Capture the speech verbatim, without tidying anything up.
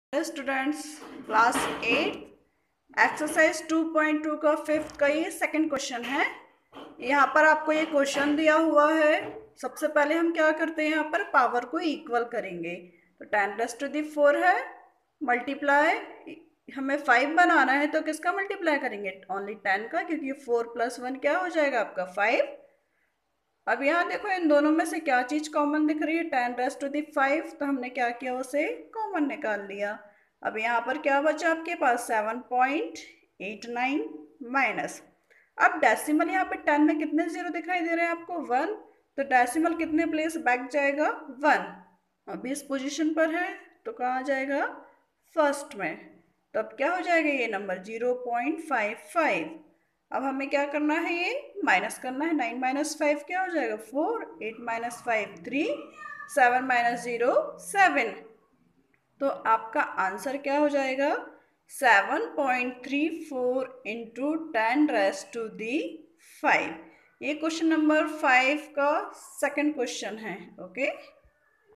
Students, class eight exercise two point two का fifth का ये सेकंड क्वेश्चन है। यहाँ पर आपको ये क्वेश्चन दिया हुआ है। सबसे पहले हम क्या करते हैं, यहाँ पर पावर को इक्वल करेंगे। तो ten plus two the four है, मल्टीप्लाई हमें फाइव बनाना है तो किसका मल्टीप्लाई करेंगे, ओनली टेन का, क्योंकि फोर प्लस वन क्या हो जाएगा आपका फाइव। अब यहाँ देखो इन दोनों में से क्या चीज कॉमन दिख रही है, ten raise to the five, तो हमने क्या किया, उसे कॉमन निकाल लिया। अब यहाँ पर क्या बचा आपके पास, seven point eight nine minus. अब डेसिमल यहाँ पे टेन में कितने जीरो दिखाई दे रहे हैं आपको, वन। तो डेसिमल कितने प्लेस बैक जाएगा, वन। अभी इस पोजीशन पर है तो कहाँ जाएगा, फर्स्ट में। तो अब क्या हो जाएगा ये नंबर, जीरो पॉइंट फाइव फाइव। अब हमें क्या करना है, ये माइनस करना है। नाइन माइनस फाइव क्या हो जाएगा, four. Eight minus five three. Seven minus zero seven. तो आपका आंसर क्या हो जाएगा, seven point three four into ten raise to the five. ये क्वेश्चन नंबर फाइव का सेकंड क्वेश्चन है। ओके।